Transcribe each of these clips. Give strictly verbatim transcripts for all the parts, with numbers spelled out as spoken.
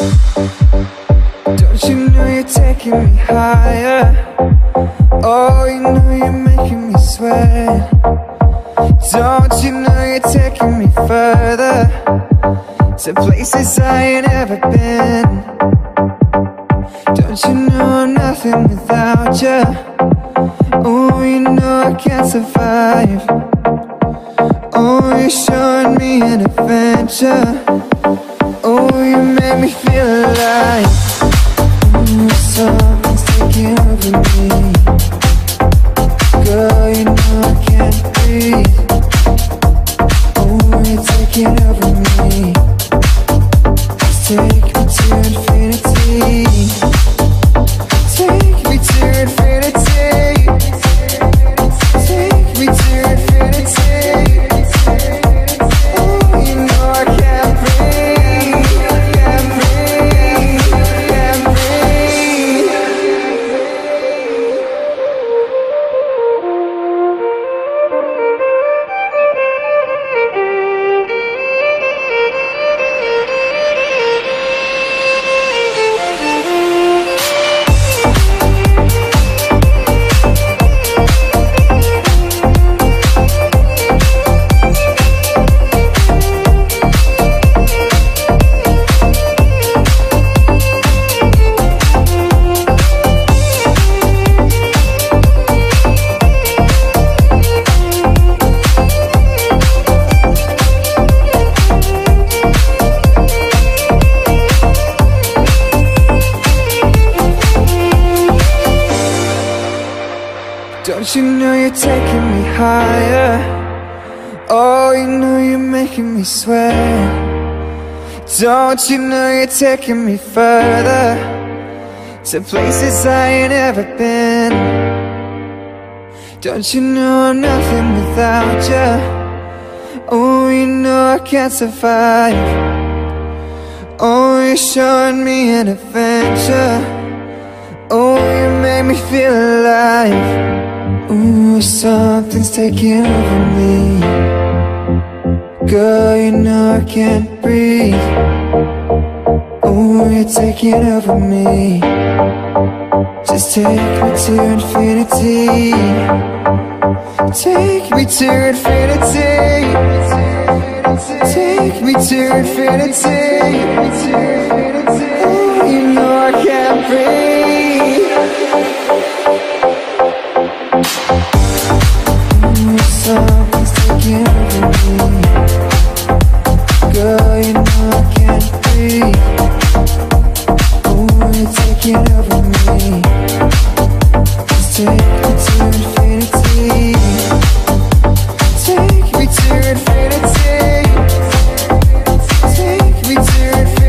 Don't you know you're taking me higher? Oh, you know you're making me sweat. Don't you know you're taking me further, to places I ain't ever been. Don't you know I'm nothing without you? Oh, you know I can't survive. Oh, you're showing me an adventure. Oh, you make me feel alive. Ooh, something's taking over me. Girl, you know I can't breathe. Oh, you're taking over me. Just take me to infinity. Take me to infinity. Take me to infinity. Oh, you know I can't breathe. Can't breathe. Can't breathe. Don't you know you're taking me higher? Oh, you know you're making me sweat. Don't you know you're taking me further, to places I ain't ever been. Don't you know I'm nothing without you? Oh, you know I can't survive. Oh, you're showing me an adventure. Oh, you make me feel alive. Ooh, something's taking over me. Girl, you know I can't breathe. Ooh, you're taking over me. Just take me to infinity. Take me to infinity. Take me to infinity. Ooh, you know I can't breathe. Something's taking over me. Girl, you know I can't breathe. Oh, you're taking over me. Just take me to infinity. Take me to infinity. Take me to infinity.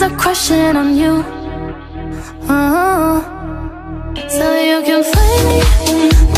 eyes are crushing on you. Oh, so you can find me